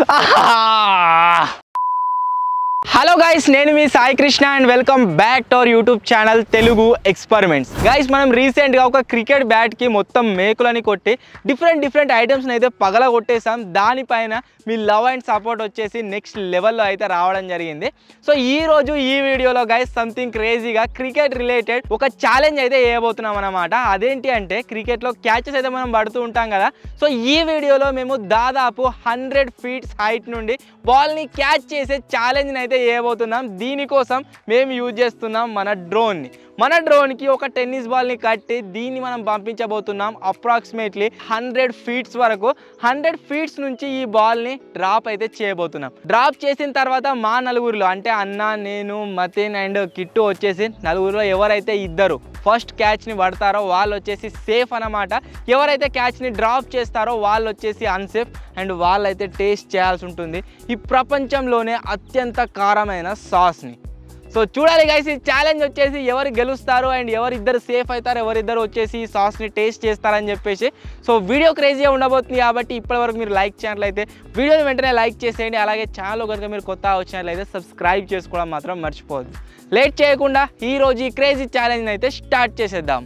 Hello guys, నేను మీ Sai Krishna and welcome back to our YouTube channel Telugu experiments. Guys, మనం రీసెంట్గా ఒక క్రికెట్ బ్యాట్కి మొత్తం మేకులని కొట్టి డిఫరెంట్ ఐటమ్స్ని అయితే పగల కొట్టేసాం. దానిపైన మీ లవ్ అండ్ సపోర్ట్ వచ్చేసి నెక్స్ట్ లెవెల్లో అయితే రావడం జరిగింది. సో ఈరోజు ఈ వీడియోలో గైస్ సంథింగ్ క్రేజీగా క్రికెట్ రిలేటెడ్ ఒక ఛాలెంజ్ అయితే వేయబోతున్నాం అనమాట. అదేంటి అంటే క్రికెట్లో క్యాచెస్ అయితే మనం పడుతూ ఉంటాం కదా. సో ఈ వీడియోలో మేము దాదాపు 100 feet హైట్ నుండి బాల్ని క్యాచ్ చేసే ఛాలెంజ్ని అయితే చేయబోతున్నాం. దీనికోసం మేము యూజ్ చేస్తున్నాం మన డ్రోన్కి ఒక టెన్నిస్ బాల్ని కట్టి దీన్ని మనం పంపించబోతున్నాం అప్రాక్సిమేట్లీ 100 feet వరకు. 100 feet నుంచి ఈ బాల్ని డ్రాప్ అయితే చేయబోతున్నాం. డ్రాప్ చేసిన తర్వాత మా నలుగురిలో అంటే అన్న, నేను, మతిన్ అండ్ కిట్టు వచ్చేసి నలుగురిలో ఎవరైతే ఇద్దరు ఫస్ట్ క్యాచ్ని పడతారో వాళ్ళు వచ్చేసి సేఫ్ అన్నమాట. ఎవరైతే క్యాచ్ని డ్రాప్ చేస్తారో వాళ్ళు వచ్చేసి అన్సేఫ్ అండ్ వాళ్ళైతే టేస్ట్ చేయాల్సి ఉంటుంది ఈ ప్రపంచంలోనే అత్యంత కారమైన సాస్ని. సో చూడాలి గైస్, ఈ ఛాలెంజ్ వచ్చేసి ఎవరు గెలుస్తారు అండ్ ఎవరిద్దరు సేఫ్ అవుతారు, ఎవరిద్దరు వచ్చేసి ఈ సాస్ని టేస్ట్ చేస్తారని చెప్పేసి. సో వీడియో క్రేజీగా ఉండబోతుంది కాబట్టి ఇప్పటివరకు మీరు లైక్ చేసినట్లయితే వీడియోని వెంటనే లైక్ చేసేయండి. అలాగే ఛానల్ కనుక మీరు కొత్తగా వచ్చినట్లయితే సబ్స్క్రైబ్ చేసుకోవడం మాత్రం మర్చిపోవద్దు. లేట్ చేయకుండా ఈరోజు ఈ క్రేజీ ఛాలెంజ్ని అయితే స్టార్ట్ చేసేద్దాం.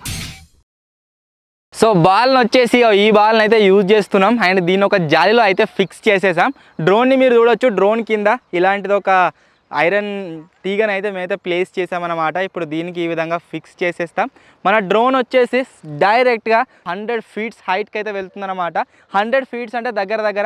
సో బాల్ని వచ్చేసి ఈ బాల్ని అయితే యూజ్ చేస్తున్నాం అండ్ దీన్ని ఒక జాలీలో అయితే ఫిక్స్ చేసేసాం. డ్రోన్ని మీరు చూడొచ్చు, డ్రోన్ కింద ఇలాంటిది ఒక ఐరన్ తీగని అయితే మేమైతే ప్లేస్ చేసామన్నమాట. ఇప్పుడు దీనికి ఈ విధంగా ఫిక్స్ చేసేస్తాం. మన డ్రోన్ వచ్చేసి డైరెక్ట్గా 100 feet హైట్కి అయితే వెళ్తుందన్నమాట. 100 feet అంటే దగ్గర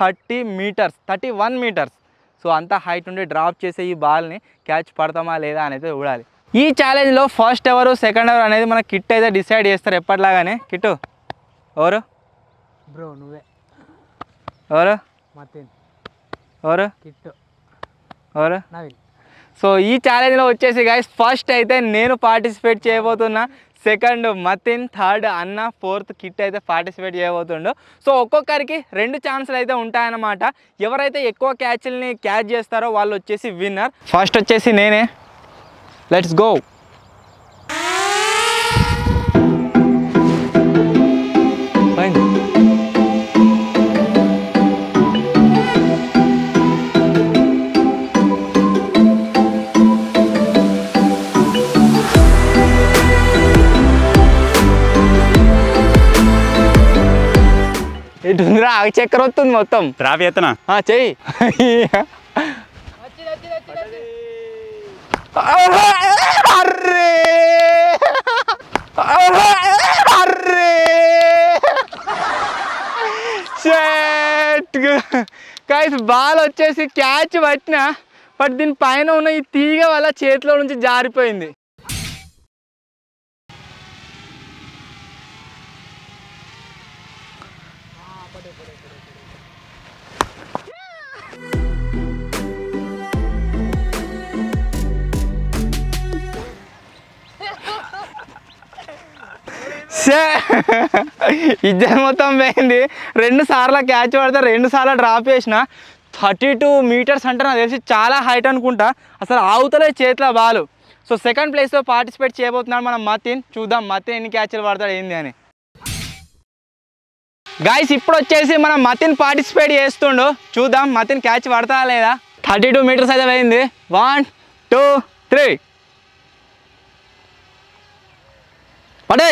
31 meters. సో అంత హైట్ నుండి డ్రాప్ చేసే ఈ బాల్ని క్యాచ్ పడతామా లేదా అని అయితే చూడాలి. ఈ ఛాలెంజ్లో ఫస్ట్ ఎవరు సెకండ్ ఎవరు అనేది మన కిట్ అయితే డిసైడ్ చేస్తారు ఎప్పటిలాగానే. కిట్టు ఎవరు? బ్రో నువ్వే. ఎవరు? మతిన్. ఎవరు? కిట్టు. ఎవరు? నవీన్. సో ఈ ఛాలెంజ్లో వచ్చేసి గైస్ ఫస్ట్ అయితే నేను పార్టిసిపేట్ చేయబోతున్నా, సెకండ్ మతిన్, థర్డ్ అన్న, ఫోర్త్ కిట్ అయితే పార్టిసిపేట్ చేయబోతుండు. సో ఒక్కొక్కరికి 2 ఛాన్సులు అయితే ఉంటాయన్నమాట. ఎవరైతే ఎక్కువ క్యాచ్ని క్యాచ్ చేస్తారో వాళ్ళు వచ్చేసి విన్నర్. ఫస్ట్ వచ్చేసి నేనే. Let's go. ఎటుందిరా చక్కెర వస్తుంది మొత్తం. డ్రాప్ చేస్తున్నా చెయ్యి. గైస్ బాల్ వచ్చేసి క్యాచ్ పట్టినా బట్ దీని పైన ఉన్న ఈ తీగ వల్ల చేతిలో నుంచి జారిపోయింది. ఇద్దరు మొత్తం పోయింది. 2 సార్లు క్యాచ్ పడితే 2 సార్లు డ్రాప్ చేసిన. 32 meters అంటే నాకు తెలిసి చాలా హైట్ అనుకుంటా. అసలు ఆవుతలే చేతిలో బాలు. సో సెకండ్ ప్లేస్లో పార్టిసిపేట్ చేయబోతున్నాడు మన మతిన్. చూద్దాం మతిన్ ఎన్ని క్యాచ్లు పడతాడు ఏంది అని. గైస్ ఇప్పుడు వచ్చేసి మన మతిన్ పార్టిసిపేట్ చేస్తుండు. చూద్దాం మతిన్ క్యాచ్ పడతా లేదా. 32 meters అయితే పోయింది. 1 2 3 పడే.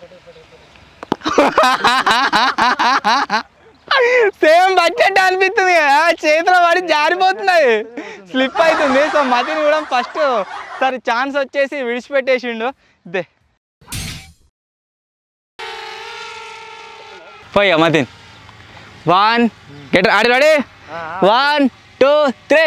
సేమ్ బడ్జెట్ అనిపిస్తుంది కదా, చేతిలో పడి జారిపోతున్నాయి, స్లిప్ అవుతుంది. సో మతిన్ కూడా ఫస్ట్ సరే ఛాన్స్ వచ్చేసి విడిచిపెట్టేసిండు. ఇదే పోయా మతిన్. 1 get ready. 1 2 3.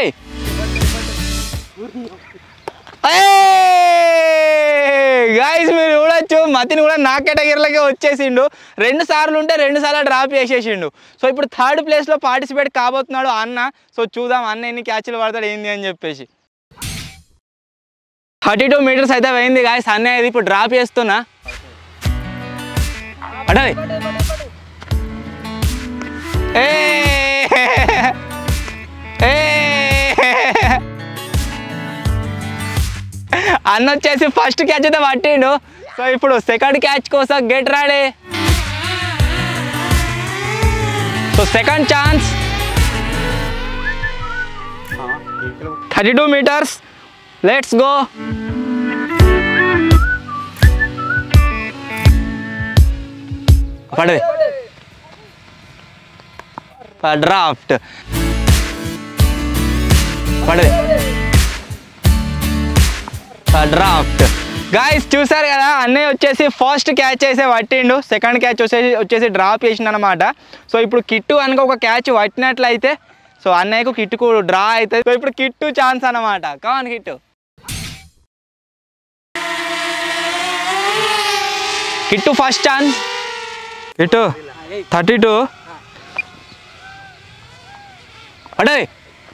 గైస్ మీరు చూడొచ్చు మతిన్ కూడా నా కేటగిరీలోకే వచ్చేసిండు. 2 సార్లు ఉంటే 2 సార్లు డ్రాప్ చేసేసిండు. సో ఇప్పుడు థర్డ్ ప్లేస్లో పార్టిసిపేట్ కాబోతున్నాడు అన్న. సో చూద్దాం అన్న ఎన్ని క్యాచ్లు పడతాడు ఏంది అని చెప్పేసి. 32 meters అయితే పోయింది గాయస్. అన్న ఇది ఇప్పుడు డ్రాప్ చేస్తున్నా. అడే అన్న వచ్చేసి ఫస్ట్ క్యాచ్ అయితే పట్టిండు. సో ఇప్పుడు సెకండ్ క్యాచ్ కోసం get ready. So second chance 32 meters. Let's go. పడది డ్రాఫ్ట్ పడది డ్రాఫ్ట్. గాయస్ చూసారు కదా, అన్నయ్య వచ్చేసి ఫస్ట్ క్యాచ్ చేసే పట్టిండు, సెకండ్ క్యాచ్ వచ్చేసి డ్రాప్ చేసిండు అనమాట. సో ఇప్పుడు కిట్టు కనుక ఒక క్యాచ్ పట్టినట్లయితే సో అన్నయ్యకు కిట్టుకు డ్రా అవుతుంది. సో ఇప్పుడు కిట్టు ఛాన్స్ అనమాట. కావాలి కిట్టు, కిట్టు ఫస్ట్ ఛాన్స్. కిట్టు 32 పడది.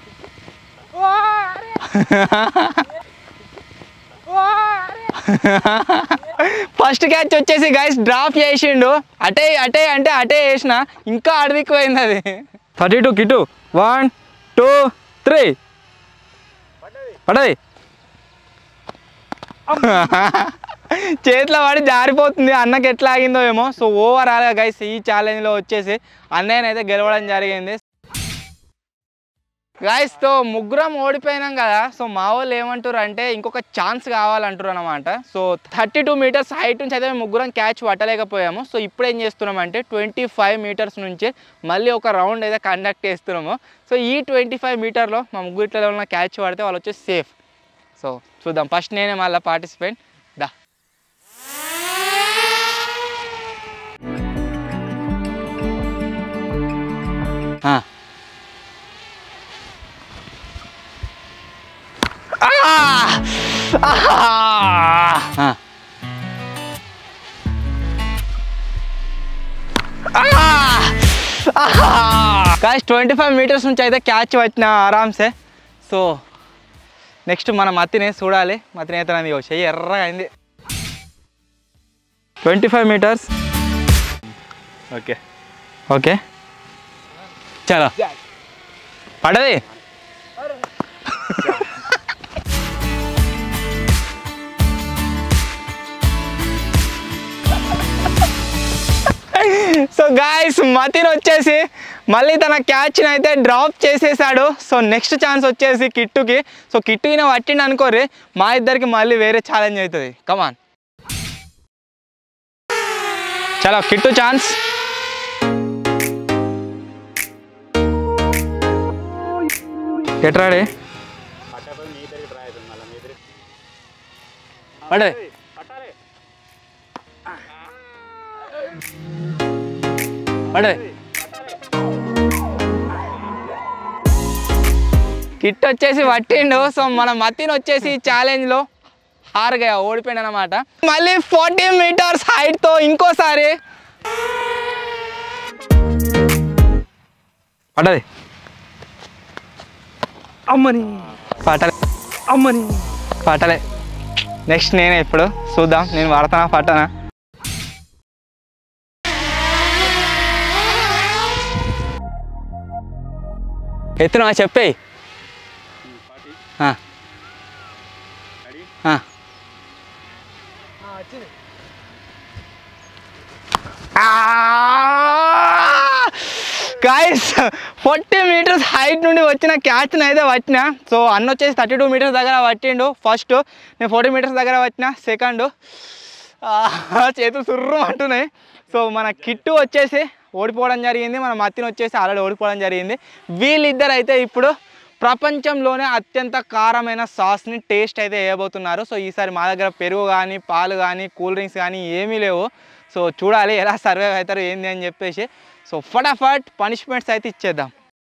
ఫస్ట్ క్యాచ్ వచ్చేసి గైస్ డ్రాప్ చేసిండు. అటే అటే అంటే అటే వేసిన, ఇంకా అడిగిపోయింది అది. 32 కిట్టు 1 2 3 పడది. చేతిలో పడి జారిపోతుంది. అన్నకి ఎట్లా ఆగిందో ఏమో. సో ఓవరాల్ గైస్ ఈ ఛాలెంజ్లో వచ్చేసి అన్నయ్యనైతే గెలవడం జరిగింది గాయస్. తో ముగ్గురం ఓడిపోయినాం కదా. సో మా వాళ్ళు ఏమంటారు అంటే ఇంకొక ఛాన్స్ కావాలంటారు అనమాట. సో 32 meters హైట్ నుంచి అయితే మేము ముగ్గురం క్యాచ్ పట్టలేకపోయాము. సో ఇప్పుడు ఏం చేస్తున్నాం అంటే 25 meters నుంచి మళ్ళీ ఒక రౌండ్ అయితే కండక్ట్ చేస్తున్నాము. సో ఈ 25 meterలో మా ముగ్గురిట్లో ఉన్న క్యాచ్ పడితే వాళ్ళు వచ్చి సేఫ్. సో చూద్దాం. ఫస్ట్ నేనే మళ్ళీ పార్టిసిపేట్. దా గాయ్స్ 25 meters నుంచి అయితే క్యాచ్ వచ్చిన ఆరామ్సే. సో నెక్స్ట్ మన మతిని చూడాలి. మతిని అయితే నన్ను చెయ్యి ఎర్రగా అయింది. 25 meters. ఓకే ఓకే చలో పడది. సో గాయస్ మతిన్ వచ్చేసి మళ్ళీ తన క్యాచ్ని అయితే డ్రాప్ చేసేసాడు. సో నెక్స్ట్ ఛాన్స్ వచ్చేసి కిట్టుకి. సో కిట్టు ఈయన పట్టిండు అనుకోరి, మా ఇద్దరికి మళ్ళీ వేరే ఛాలెంజ్ అవుతుంది. కమాన్ చలో కిట్టు ఛాన్స్. ఎట్రాడే పడే పడే. కిట్ వచ్చేసి పట్టిండు. సో మన మతిన్ వచ్చేసి ఛాలెంజ్లో హార్గా ఓడిపోయింది అనమాట. మళ్ళీ 40 meters హైట్తో ఇంకోసారి పడది. అమ్మని పట్టలే అమ్మని పట్టలే. నెక్స్ట్ నేనే ఇప్పుడు చూద్దాం నేను పడతానా పట్టనా. ఎత్తునా చెప్పేయి. గాయస్ 40 meters హైట్ నుండి వచ్చిన క్యాచ్ని అయితే పట్టినా. సో అన్న వచ్చేసి 32 meters దగ్గర పట్టిండు ఫస్ట్, నేను 40 meters దగ్గర పట్టిన సెకండ్. చేతులు సుర్రు అంటున్నాయి. సో మన కిట్టు వచ్చేసి ఓడిపోవడం జరిగింది, మన మతిన్ వచ్చేసి ఆల్రెడీ ఓడిపోవడం జరిగింది. వీళ్ళిద్దరు అయితే ఇప్పుడు ప్రపంచంలోనే అత్యంత కారమైన సాస్ని టేస్ట్ అయితే వేయబోతున్నారు. సో ఈసారి మా దగ్గర పెరుగు కానీ పాలు కానీ కూల్ డ్రింక్స్ కానీ ఏమీ లేవు. సో చూడాలి ఎలా సర్వైవ్ అవుతారు ఏంది అని చెప్పేసి. సో ఫటాఫట్ పనిష్మెంట్స్ అయితే ఇచ్చేద్దాం.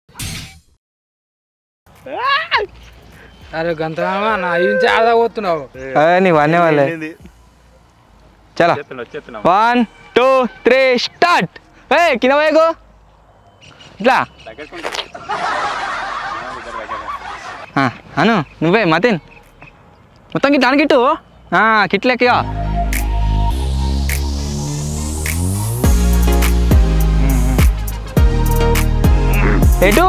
అరే గంతరామా నా నుంచి ఆదా పోతున్నావు. నీవు అనే వాళ్ళే. చలో 1 2 3 స్టార్ట్. కింద పోయకు ఇట్లా అను నువ్వే మతిన్ మొత్తం గిట్లా అని గిట్టు కిట్లెక్కిగా. ఎటు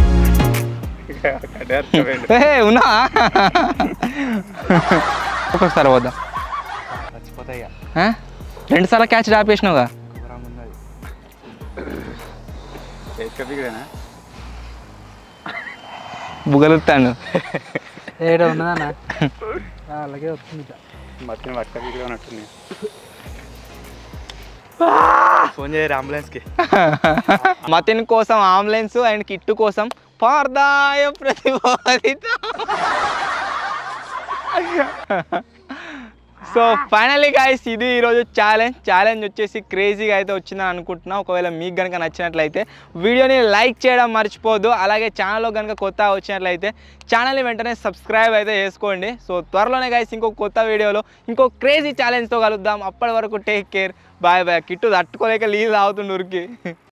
ఉన్నా ఒక్కొక్కసారి పోద్దాం. 2 సార్లు క్యాచ్ డ్రాప్ చేసినావుగా. బుగలుతాను. ఏడ ఉన్నదన్న అలాగే వస్తుంది మధ్యన పట్టుకొని ఉన్నట్టుంది. ఫోన్ చేయరు అంబులెన్స్కి. మతిన్ కోసం అంబులెన్స్ అండ్ కిట్టు కోసం పార్దాయ ప్రతిపాదిత. సో ఫైనల్లీ గైస్ ఇది ఈరోజు ఛాలెంజ్ వచ్చేసి క్రేజీగా అయితే వచ్చిందని అనుకుంటున్నా. ఒకవేళ మీకు కనుక నచ్చినట్లయితే వీడియోని లైక్ చేయడం మర్చిపోద్దు. అలాగే ఛానల్లో కనుక కొత్త వచ్చినట్లయితే ఛానల్ని వెంటనే సబ్స్క్రైబ్ అయితే చేసుకోండి. సో త్వరలోనే గైస్ ఇంకో కొత్త వీడియోలో ఇంకో క్రేజీ ఛాలెంజ్తో కలుద్దాం. అప్పటి వరకు take care, bye bye. Kittu తట్టుకోలేక నీళ్ళు తాగుతుండు ఊరికి.